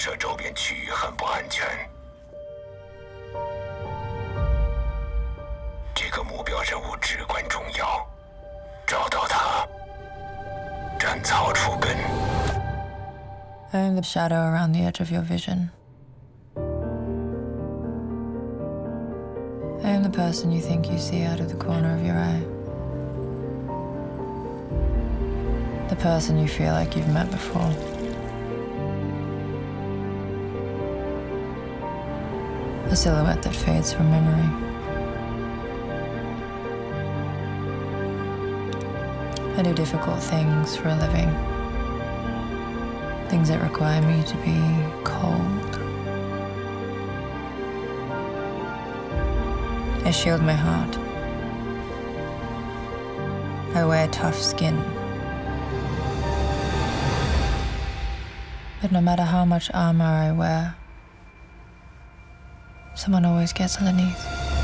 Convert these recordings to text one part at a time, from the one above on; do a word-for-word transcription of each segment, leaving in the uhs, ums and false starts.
射周边区域很不安全。这个目标任务至关重要，找到它，斩草除根。 I am the shadow around the edge of your vision. I am the person you think you see out of the corner of your eye. The person you feel like you've met before. A silhouette that fades from memory. I do difficult things for a living. Things that require me to be cold. I shield my heart. I wear tough skin. But no matter how much armor I wear, someone always gets underneath.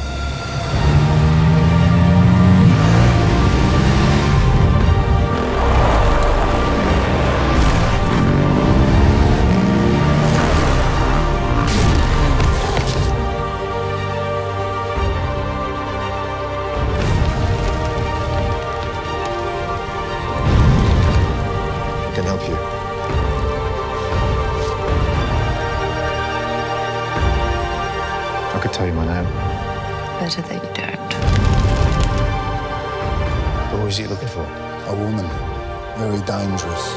I can help you. I could tell you my name. Better that you don't. Who is he looking for? A woman. Very dangerous.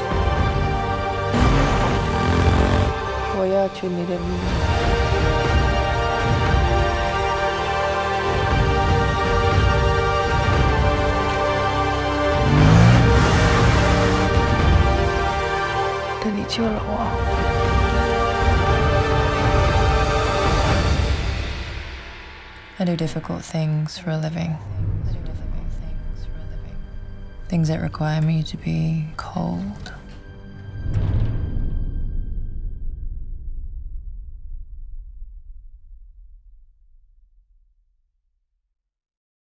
我要去你的命。但你救了我。I do difficult things for a living. Things that require me to be cold.